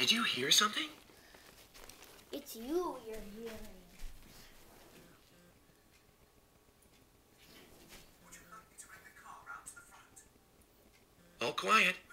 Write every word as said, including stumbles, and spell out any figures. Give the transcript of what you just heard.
Did you hear something? It's you you're hearing. All quiet.